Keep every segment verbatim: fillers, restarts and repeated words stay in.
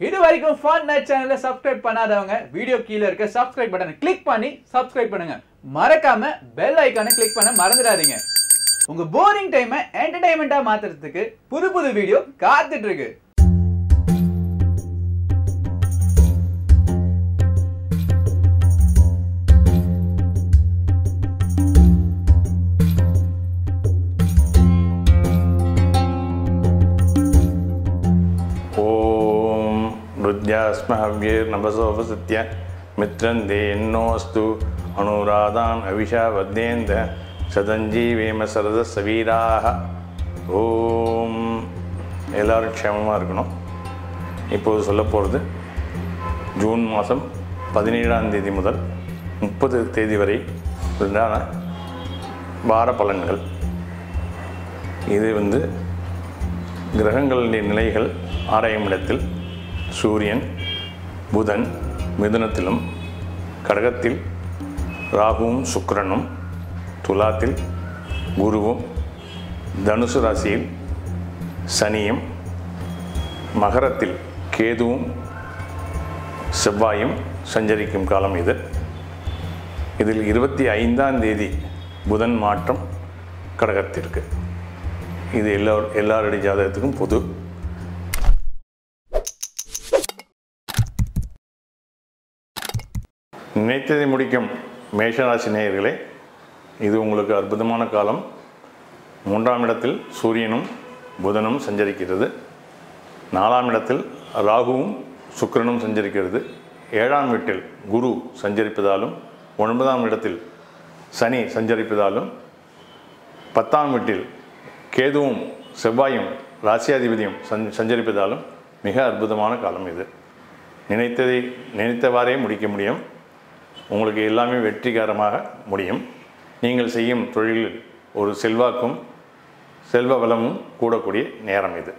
இது வரைக்கும் Funnett சேனலை சப்ஸ்கிரைப் பண்ணாதவங்க வீடியோ கீழ இருக்க சப்ஸ்கிரைப் பட்டனை கிளிக் பண்ணி சப்ஸ்கிரைப் பண்ணுங்க. மறக்காம பெல் ஐகானை கிளிக் பண்ண மறந்துடாதீங்க. உங்க போரிங் டைமை என்டர்டெயின்மெண்டா மாத்துறதுக்கு புது புது வீடியோ காத்துட்டு இருக்கு. Smhavir Nabasovasatya Mitrande Ennostu Anuradhan Avisha Vadendra Sadanji Vema Sarada Saviraha Om எல்லாரும் க்ஷேமமாக இருக்கணும். இப்போது சொல்ல போகிறது ஜூன் மாதம் பதினேழாம் தேதி முதல் முப்பது தேதி வரை உண்டான வார பலன்கள். இது வந்து கிரகங்களுடைய நிலைகள் ஆறாம் இடத்தில் சூரியன் புதன் மிதுனத்திலும், கடகத்தில் ராகுவும் சுக்கிரனும், துலாத்தில் குருவும், தனுசு ராசியில் சனியும், மகரத்தில் கேதுவும் செவ்வாயும் சஞ்சரிக்கும் காலம் இது. இதில் இருபத்தி ஐந்தாம் தேதி புதன் மாற்றம் கடகத்திற்கு. இது எல்லா எல்லாருடைய ஜாதகத்துக்கும் பொது. நினைத்ததை முடிக்கும் மேஷராசி நேயர்களே, இது உங்களுக்கு அற்புதமான காலம். மூன்றாம் இடத்தில் சூரியனும் புதனும் சஞ்சரிக்கிறது. நாலாம் இடத்தில் ராகுவும் சுக்கிரனும் சஞ்சரிக்கிறது. ஏழாம் வீட்டில் குரு சஞ்சரிப்பதாலும், ஒன்பதாம் இடத்தில் சனி சஞ்சரிப்பதாலும், பத்தாம் வீட்டில் கேதுவும் செவ்வாயும் ராசியாதிபதியும் சஞ்சரிப்பதாலும் மிக அற்புதமான காலம் இது. நினைத்ததை நினைத்தவாறே முடிக்க முடியும். உங்களுக்கு எல்லாமே வெற்றிகரமாக முடியும். நீங்கள் செய்யும் தொழிலில் ஒரு செல்வாக்கும் செல்வ வளமும் கூடக்கூடிய நேரம் இது.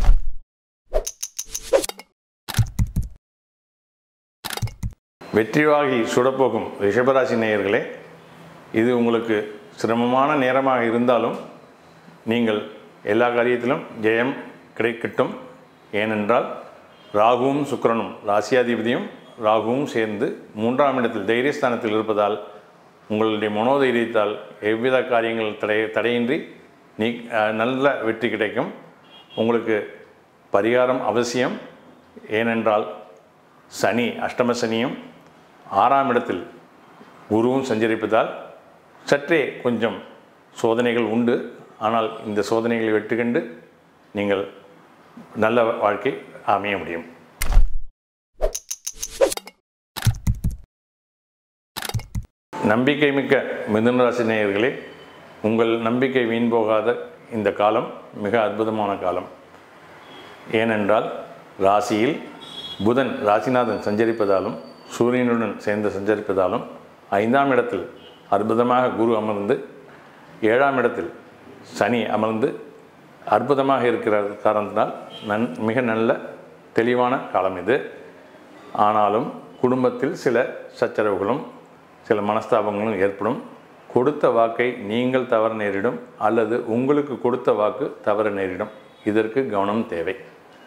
வெற்றிவாகி சுடப்போகும் ரிஷபராசி நேயர்களே, இது உங்களுக்கு சிரமமான நேரமாக இருந்தாலும் நீங்கள் எல்லா காரியத்திலும் ஜெயம் கிடைக்கட்டும். ஏனென்றால் ராகுவும் சுக்கிரனும் ராசியாதிபதியும் ராகுவும் சேர்ந்து மூன்றாம் இடத்தில் தைரியஸ்தானத்தில் இருப்பதால் உங்களுடைய மனோதைரியத்தால் எவ்வித காரியங்கள் தடை தடையின்றி நீ நல்ல வெற்றி கிடைக்கும். உங்களுக்கு பரிகாரம் அவசியம். ஏனென்றால் சனி அஷ்டம சனியும் ஆறாம் இடத்தில் குருவும் சஞ்சரிப்பதால் சற்றே கொஞ்சம் சோதனைகள் உண்டு. ஆனால் இந்த சோதனைகளை வெற்றி கண்டு நீங்கள் நல்ல வாழ்க்கை அமைய முடியும். நம்பிக்கை மிக்க மிதுன ராசி நேயர்களே, உங்கள் நம்பிக்கை வீண் போகாத இந்த காலம் மிக அற்புதமான காலம். ஏனென்றால் ராசியில் புதன் ராசிநாதன் சஞ்சரிப்பதாலும், சூரியனுடன் சேர்ந்து சஞ்சரிப்பதாலும், ஐந்தாம் இடத்தில் அற்புதமாக குரு அமர்ந்து, ஏழாம் இடத்தில் சனி அமர்ந்து அற்புதமாக இருக்கிற காரணத்தினால் நன் மிக நல்ல தெளிவான காலம் இது. ஆனாலும் குடும்பத்தில் சில சச்சரவுகளும் சில மனஸ்தாபங்களும் ஏற்படும். கொடுத்த வாக்கை நீங்கள் தவற நேரிடும் அல்லது உங்களுக்கு கொடுத்த வாக்கு தவற நேரிடும். இதற்கு கவனம் தேவை.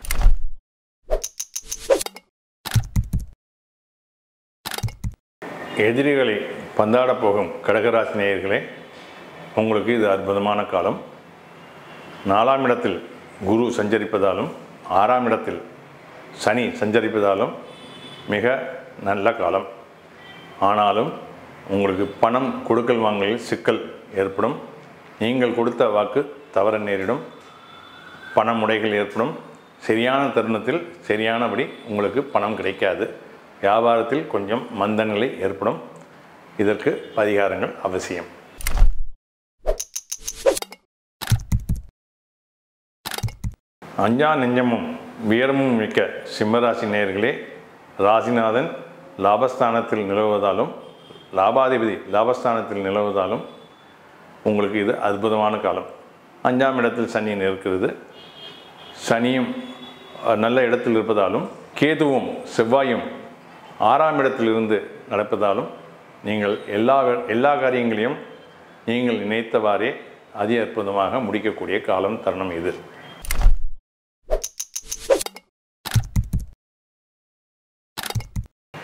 எதிரிகளை பந்தாட போகும் கடகராசி நேயர்களே, உங்களுக்கு இது அற்புதமான காலம். நாலாம் இடத்தில் குரு சஞ்சரிப்பதாலும், ஆறாம் இடத்தில் சனி சஞ்சரிப்பதாலும் மிக நல்ல காலம். ஆனாலும் உங்களுக்கு பணம் கொடுக்கல் வாங்கலில் சிக்கல் ஏற்படும். நீங்கள் கொடுத்த வாக்கு தவற நேரிடும். பண முடைகள் ஏற்படும். சரியான தருணத்தில் சரியானபடி உங்களுக்கு பணம் கிடைக்காது. வியாபாரத்தில் கொஞ்சம் மந்த நிலை ஏற்படும். இதற்கு பரிகாரங்கள் அவசியம். அஞ்சா நெஞ்சமும் வீரமும் மிக்க சிம்மராசி நேயர்களே, ராசிநாதன் லாபஸ்தானத்தில் நிலவுவதாலும், லாபாதிபதி லாபஸ்தானத்தில் நிலவுவதாலும் உங்களுக்கு இது அற்புதமான காலம். அஞ்சாம் இடத்தில் சனி இருக்கிறது. சனியும் நல்ல இடத்தில் இருப்பதாலும், கேதுவும் செவ்வாயும் ஆறாம் இடத்திலிருந்து நடப்பதாலும் நீங்கள் எல்லா எல்லா காரியங்களையும் நீங்கள் நினைத்தவாறே அதி அற்புதமாக முடிக்கக்கூடிய காலம் தருணம் இது.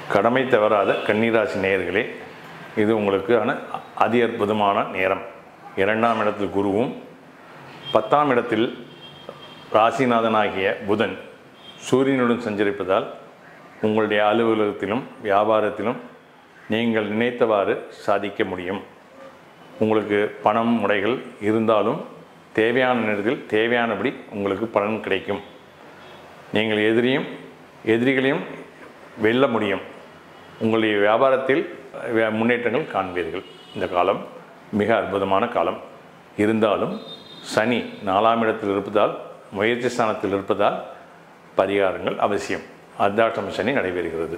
கடமை தவறாத கன்னிராசி நேயர்களே, இது உங்களுக்கான அதி அற்புதமான நேரம். இரண்டாம் இடத்தில் குருவும் பத்தாம் இடத்தில் ராசிநாதனாகிய புதன் சூரியனுடன் சஞ்சரிப்பதால் உங்களுடைய அலுவலகத்திலும் வியாபாரத்திலும் நீங்கள் நினைத்தவாறு சாதிக்க முடியும். உங்களுக்கு பணம் முறைகள் இருந்தாலும் தேவையான நேரத்தில் தேவையானபடி உங்களுக்கு பலன் கிடைக்கும். நீங்கள் எதிரியும் எதிரிகளையும் வெல்ல முடியும். உங்களுடைய வியாபாரத்தில் முன்னேற்றங்கள் காண்பீர்கள். இந்த காலம் மிக அற்புதமான காலம். இருந்தாலும் சனி நாலாம் இடத்தில் இருப்பதால், முயற்சி ஸ்தானத்தில் இருப்பதால் பரிகாரங்கள் அவசியம். அர்த்தாஷ்டம சனி நடைபெறுகிறது.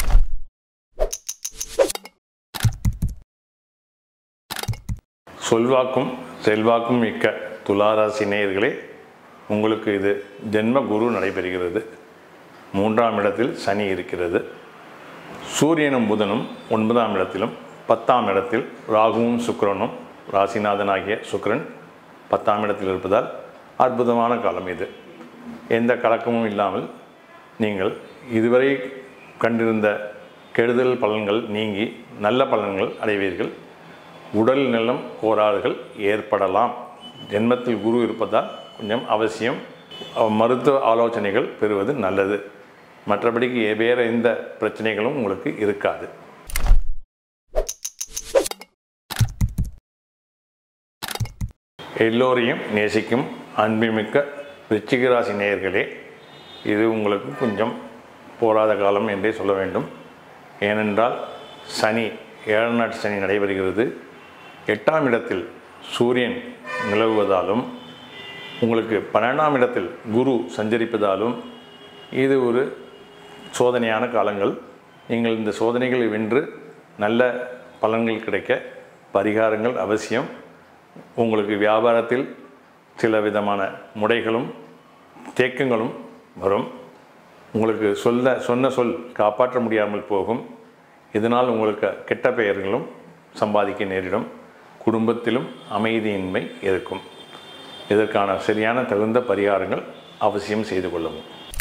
சொல்வாக்கும் செல்வாக்கும் மிக்க துளாராசி நேயர்களே, உங்களுக்கு இது ஜென்ம குரு நடைபெறுகிறது. மூன்றாம் இடத்தில் சனி இருக்கிறது. சூரியனும் புதனும் ஒன்பதாம் இடத்திலும் பத்தாம் இடத்தில் ராகுவும் சுக்கிரனும், ராசிநாதனாகிய சுக்கிரன் பத்தாம் இடத்தில் இருப்பதால் அற்புதமான காலம் இது. எந்த கலக்கமும் இல்லாமல் நீங்கள் இதுவரை கண்டிருந்த கெடுதல் பலன்கள் நீங்கி நல்ல பலன்கள் அடைவீர்கள். உடல் நலம் கோளாறுகள் ஏற்படலாம். ஜென்மத்தில் குரு இருப்பதால் கொஞ்சம் அவசியம் மருத்துவ ஆலோசனைகள் பெறுவது நல்லது. மற்றபடிக்கு வேறு எந்த பிரச்சனைகளும் உங்களுக்கு இருக்காது. எல்லோரையும் நேசிக்கும் அன்புமிக்க விருச்சிக ராசி நேயர்களே, இது உங்களுக்கு கொஞ்சம் போராத காலம் என்றே சொல்ல வேண்டும். ஏனென்றால் சனி ஏழாம் நாட்டு சனி நடைபெறுகிறது. எட்டாம் இடத்தில் சூரியன் நிலவுவதாலும் உங்களுக்கு பன்னெண்டாம் இடத்தில் குரு சஞ்சரிப்பதாலும் இது ஒரு சோதனையான காலங்கள். நீங்கள் இந்த சோதனைகளை வென்று நல்ல பலன்கள் கிடைக்க பரிகாரங்கள் அவசியம். உங்களுக்கு வியாபாரத்தில் சில விதமான முடைகளும் தேக்கங்களும் வரும். உங்களுக்கு சொல்ல சொன்ன சொல் காப்பாற்ற முடியாமல் போகும். இதனால் உங்களுக்கு கெட்ட பெயர்களும் சம்பாதிக்க நேரிடும். குடும்பத்திலும் அமைதியின்மை இருக்கும். இதற்கான சரியான தகுந்த பரிகாரங்கள் அவசியம் செய்து கொள்ளவும்.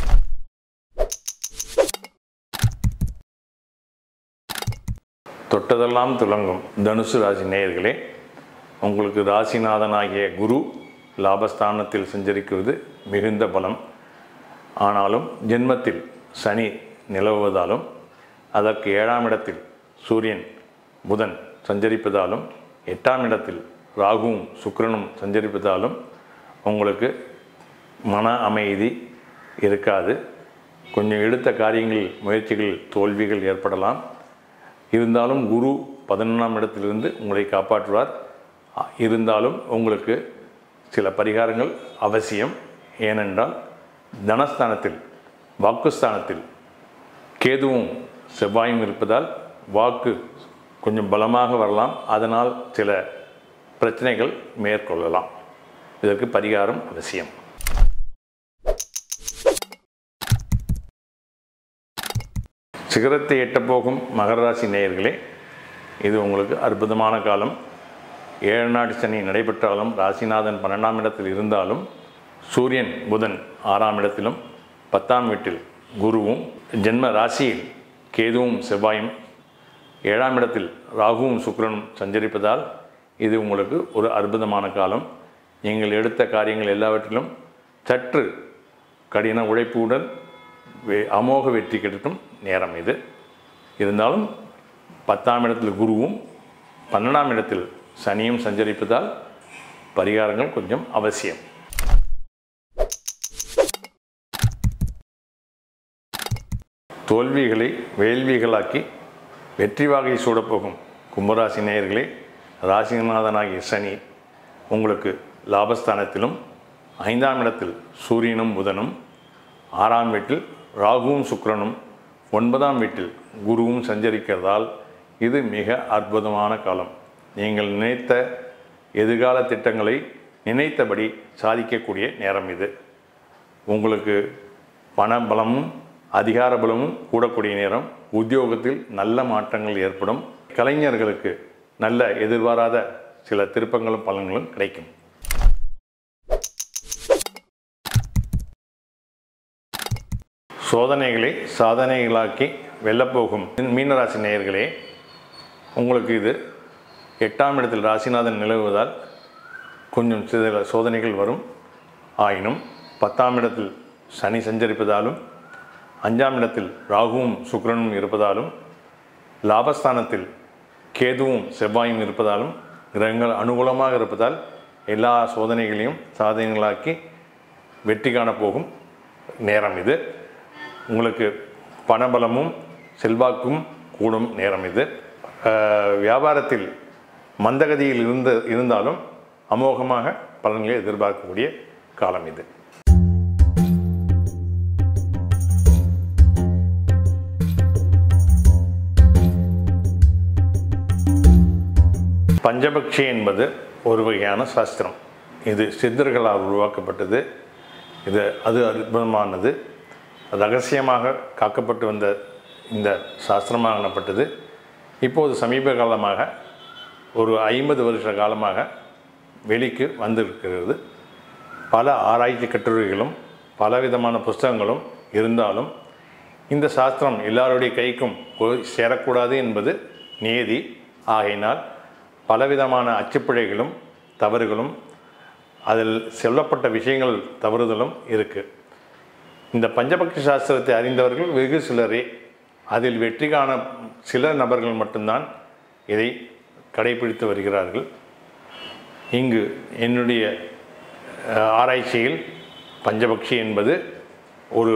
தொட்டதெல்லாம் துலங்கும் தனுசு ராசி நேயர்களே, உங்களுக்கு ராசிநாதனாகிய குரு லாபஸ்தானத்தில் சஞ்சரிக்கிறது மிகுந்த பலம். ஆனாலும் ஜென்மத்தில் சனி நிலவுவதாலும் அதற்கு ஏழாம் இடத்தில் சூரியன் புதன் சஞ்சரிப்பதாலும் எட்டாம் இடத்தில் ராகுவும் சுக்கிரனும் சஞ்சரிப்பதாலும் உங்களுக்கு மன அமைதி இருக்காது. கொஞ்சம் எடுத்த காரியங்களில் முயற்சிகளில் தோல்விகள் ஏற்படலாம். இருந்தாலும் குரு பதினொன்றாம் இடத்திலிருந்து உங்களை காப்பாற்றுவார். இருந்தாலும் உங்களுக்கு சில பரிகாரங்கள் அவசியம். ஏனென்றால் தனஸ்தானத்தில் வாக்குஸ்தானத்தில் கேதுவும் செவ்வாயும் இருப்பதால் வாக்கு கொஞ்சம் பலமாக வரலாம். அதனால் சில பிரச்சனைகள் மேற்கொள்ளலாம். இதற்கு பரிகாரம் அவசியம். சிகரத்தை எட்டப்போகும் மகர ராசி நேயர்களே, இது உங்களுக்கு அற்புதமான காலம். ஏழு நாட்டு சனி நடைபெற்றாலும் ராசிநாதன் பன்னெண்டாம் இடத்தில் இருந்தாலும் சூரியன் புதன் ஆறாம் இடத்திலும் பத்தாம் வீட்டில் குருவும் ஜென்ம ராசியில் கேதுவும் செவ்வாயும் ஏழாம் இடத்தில் ராகுவும் சுக்கிரனும் சஞ்சரிப்பதால் இது உங்களுக்கு ஒரு அற்புதமான காலம். நீங்கள் எடுத்த காரியங்கள் எல்லாவற்றிலும் சற்று கடின உழைப்புடன் அமோக வெற்றி கிடைக்கும் நேரம் இது. இருந்தாலும் பத்தாம் இடத்தில் குருவும் பன்னெண்டாம் இடத்தில் சனியும் சஞ்சரிப்பதால் பரிகாரங்கள் கொஞ்சம் அவசியம். தோல்விகளை வேள்விகளாக்கி வெற்றி வாகை சூடப்போகும் கும்பராசி நேயர்களே, ராசிநாதனாகிய சனி உங்களுக்கு லாபஸ்தானத்திலும் ஐந்தாம் இடத்தில் சூரியனும் புதனும் ஆறாம் வீட்டில் ராகுவும் சுக்கிரனும் ஒன்பதாம் வீட்டில் குருவும் சஞ்சரிக்கிறதால் இது மிக அற்புதமான காலம். நீங்கள் நினைத்த எதிர்கால திட்டங்களை நினைத்தபடி சாதிக்கக்கூடிய நேரம் இது. உங்களுக்கு பண பலமும் அதிகார பலமும் கூடக்கூடிய நேரம். உத்தியோகத்தில் நல்ல மாற்றங்கள் ஏற்படும். கலைஞர்களுக்கு நல்ல எதிர்பாராத சில திருப்பங்களும் பலன்களும் கிடைக்கும். சோதனைகளை சாதனைகளாக்கி வெல்லப்போகும் மீனராசி நேயர்களே, உங்களுக்கு இது எட்டாம் இடத்தில் ராசிநாதன் நிலவுவதால் கொஞ்சம் சில சோதனைகள் வரும். ஆயினும் பத்தாம் இடத்தில் சனி சஞ்சரிப்பதாலும் அஞ்சாம் இடத்தில் ராகுவும் சுக்கிரனும் இருப்பதாலும் லாபஸ்தானத்தில் கேதுவும் செவ்வாயும் இருப்பதாலும் கிரகங்கள் அனுகூலமாக இருப்பதால் எல்லா சோதனைகளையும் சாதனைகளாக்கி வெற்றி காணப்போகும் நேரம் இது. உங்களுக்கு பணபலமும் செல்வாக்கும் கூடும் நேரம் இது. வியாபாரத்தில் மந்தகதியில் இருந்த இருந்தாலும் அமோகமாக பலன்களை எதிர்பார்க்கக்கூடிய காலம் இது. பஞ்சபக்ஷி என்பது ஒரு வகையான சாஸ்திரம். இது சித்தர்களால் உருவாக்கப்பட்டது. இது அது அற்புதமானது. ரகசியமாக காக்கப்பட்டு வந்த இந்த சாஸ்திரமாகப்பட்டது இப்போது சமீப காலமாக ஒரு ஐம்பது வருஷ காலமாக வெளிக்கு வந்திருக்கிறது. பல ஆராய்ச்சி கட்டுரைகளும் பலவிதமான புஸ்தகங்களும் இருந்தாலும் இந்த சாஸ்திரம் எல்லாருடைய கைக்கும் போய் சேரக்கூடாது என்பது நியதி. ஆகையினால் பலவிதமான அச்சுப்பிழைகளும் தவறுகளும் அதில் சொல்லப்பட்ட விஷயங்கள் தவறுதலும் இருக்குது. இந்த பஞ்சபக்ஷி சாஸ்திரத்தை அறிந்தவர்கள் வெகு சிலரே. அதில் வெற்றி காண சில நபர்கள் மட்டும்தான் இதை கடைபிடித்து வருகிறார்கள். இங்கு என்னுடைய ஆராய்ச்சியில் பஞ்சபக்ஷி என்பது ஒரு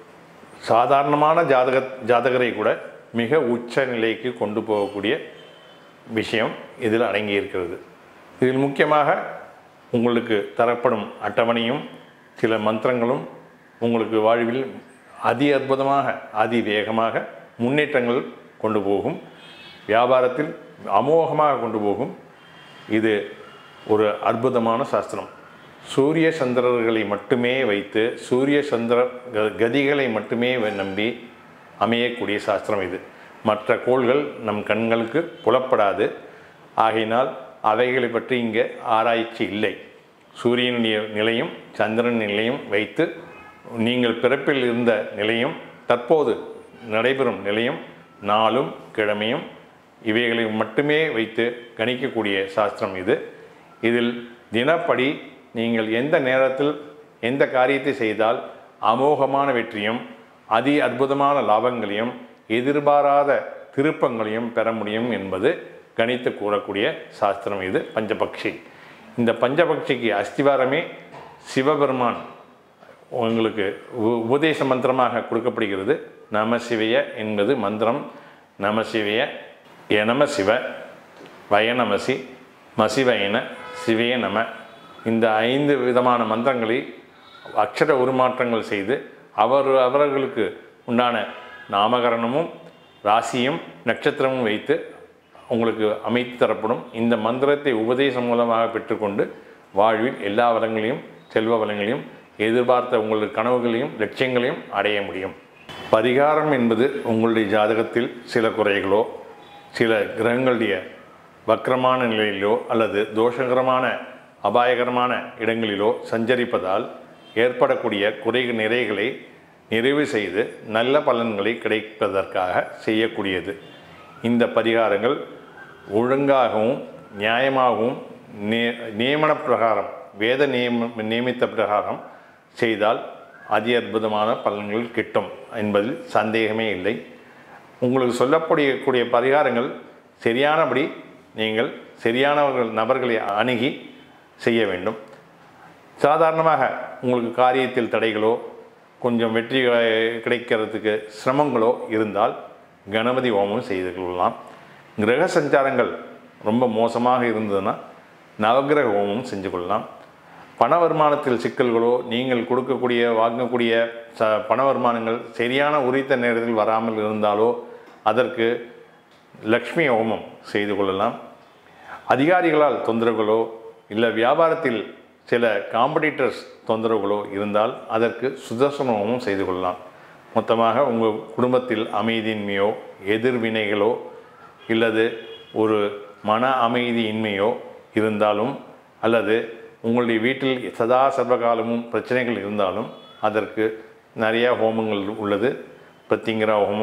சாதாரணமான ஜாதக ஜாதகரை கூட மிக உச்ச நிலைக்கு கொண்டு போகக்கூடிய விஷயம் இதில் அடங்கியிருக்கிறது. இதில் முக்கியமாக உங்களுக்கு தரப்படும் அட்டவணையும் சில மந்திரங்களும் உங்களுக்கு வாழ்வில் அதி அற்புதமாக அதி வேகமாக முன்னேற்றங்கள் கொண்டு போகும். வியாபாரத்தில் அமோகமாக கொண்டு போகும். இது ஒரு அற்புதமான சாஸ்திரம். சூரிய சந்திரர்களை மட்டுமே வைத்து சூரிய சந்திர கதிகளை மட்டுமே நம்பி அமையக்கூடிய சாஸ்திரம் இது. மற்ற கோள்கள் நம் கண்களுக்கு புலப்படாது. ஆகையினால் அவைகளை பற்றி இங்கே ஆராய்ச்சி இல்லை. சூரியனுடைய நிலையும் சந்திரன் நிலையும் வைத்து நீங்கள் பிறப்பில் இருந்த நிலையும் தற்போது நடைபெறும் நிலையும் நாளும் கிழமையும் இவைகளை மட்டுமே வைத்து கணிக்கக்கூடிய சாஸ்திரம் இது. இதில் தினப்படி நீங்கள் எந்த நேரத்தில் எந்த காரியத்தை செய்தால் அமோகமான வெற்றியும் அதி அற்புதமான லாபங்களையும் எதிர்பாராத திருப்பங்களையும் பெற முடியும் என்பது கணித்து கூறக்கூடிய சாஸ்திரம் இது பஞ்சபக்ஷி. இந்த பஞ்சபக்ஷிக்கு அஸ்திவாரமே சிவபெருமான் உங்களுக்கு உபதேச மந்திரமாக கொடுக்கப்படுகிறது. நம சிவய என்பது மந்திரம். நம சிவய எனம சிவ வயநமசி மசிவயன சிவய நம. இந்த ஐந்து விதமான மந்திரங்களை அக்ஷர உருமாற்றங்கள் செய்து அவர் அவர்களுக்கு உண்டான நாமகரணமும் ராசியும் நட்சத்திரமும் வைத்து உங்களுக்கு அமைத்து தரப்படும். இந்த மந்திரத்தை உபதேசம் மூலமாக பெற்றுக்கொண்டு வாழ்வில் எல்லா வளங்களையும் செல்வ வளங்களையும் எதிர்பார்த்த உங்களது கனவுகளையும் லட்சியங்களையும் அடைய முடியும். பரிகாரம் என்பது உங்களுடைய ஜாதகத்தில் சில குறைகளோ சில கிரகங்களுடைய வக்ரமான நிலையிலோ அல்லது தோஷகரமான அபாயகரமான இடங்களிலோ சஞ்சரிப்பதால் ஏற்படக்கூடிய குறை நிறைகளை நிறைவு செய்து நல்ல பலன்களை கிடைப்பதற்காக செய்யக்கூடியது. இந்த பரிகாரங்கள் ஒழுங்காகவும் நியாயமாகவும் நியமன பிரகாரம் வேத நியம நியமித்த பிரகாரம் செய்தால் அதி அற்புதமான பலன்கள் கிட்டும் என்பதில் சந்தேகமே இல்லை. உங்களுக்கு சொல்லக்கூடிய பரிகாரங்கள் சரியானபடி நீங்கள் சரியானவர்கள் நபர்களை அணுகி செய்ய வேண்டும். சாதாரணமாக உங்களுக்கு காரியத்தில் தடைகளோ கொஞ்சம் வெற்றி கிடைக்கிறதுக்கு சிரமங்களோ இருந்தால் கணபதி ஹோமம் செய்து கொள்ளலாம். கிரக சஞ்சாரங்கள் ரொம்ப மோசமாக இருந்ததுன்னா நவகிரக ஹோமம் செஞ்சு கொள்ளலாம். பண வருமானத்தில் சிக்கல்களோ நீங்கள் கொடுக்கக்கூடிய வாங்கக்கூடிய ச பண வருமானங்கள் சரியான உரித்த நேரத்தில் வராமல் இருந்தாலோ அதற்கு லக்ஷ்மி ஹோமம் செய்து கொள்ளலாம். அதிகாரிகளால் தொந்தரவுகளோ இல்லை வியாபாரத்தில் சில காம்படிட்டர்ஸ் தொந்தரவுகளோ இருந்தால் அதற்கு சுதர்சன ஹோமம் செய்து கொள்ளலாம். மொத்தமாக உங்கள் குடும்பத்தில் அமைதியின்மையோ எதிர்வினைகளோ இல்லது ஒரு மன அமைதியின்மையோ இருந்தாலும் அல்லது உங்களுடைய வீட்டில் சதா சர்வகாலமும் பிரச்சனைகள் இருந்தாலும் அதற்கு நிறையா ஹோமங்கள் உள்ளது. பிரத்திங்கிரா ஹோமம்,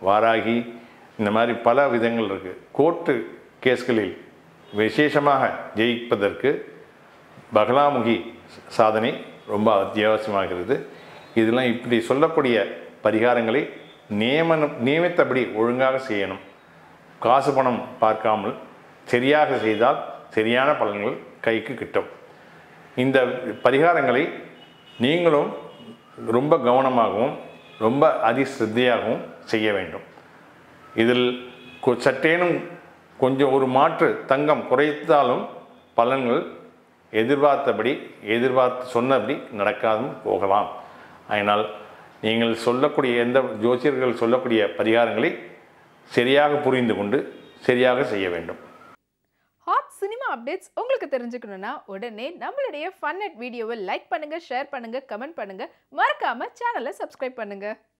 வாராகி, இந்த மாதிரி பல விதங்கள் இருக்குது. கோர்ட்டு கேஸ்களில் விசேஷமாக ஜெயிப்பதற்கு பகலாமுகி சாதனை ரொம்ப அத்தியாவசியமாகிறது. இதெல்லாம் இப்படி சொல்லக்கூடிய பரிகாரங்களை நியமனம் நியமித்தபடி ஒழுங்காக செய்யணும். காசு பணம் பார்க்காமல் சரியாக செய்தால் சரியான பலன்கள் கைக்கு கிட்டும். இந்த பரிகாரங்களை நீங்களும் ரொம்ப கவனமாகவும் ரொம்ப அதிசிரத்தையாகவும் செய்ய வேண்டும். இதில் சற்றேனும் கொஞ்சம் ஒரு மாற்று தங்கம் குறைத்தாலும் பலன்கள் எதிர்பார்த்தபடி எதிர்பார்த்து சொன்னபடி நடக்காதும் போகலாம். அதனால் நீங்கள் சொல்லக்கூடிய எந்த ஜோசியர்கள் சொல்லக்கூடிய பரிகாரங்களை சரியாக புரிந்து கொண்டு சரியாக செய்ய வேண்டும். ஹாட் சினிமா அப்டேட்ஸ் உங்களுக்கு தெரிஞ்சுக்கணும்னா உடனே நம்மளுடைய ஃபன்னெட் வீடியோவை லைக் பண்ணுங்க, ஷேர் பண்ணுங்க, கமெண்ட் பண்ணுங்க, மறக்காம சேனலை சப்ஸ்கிரைப் பண்ணுங்க.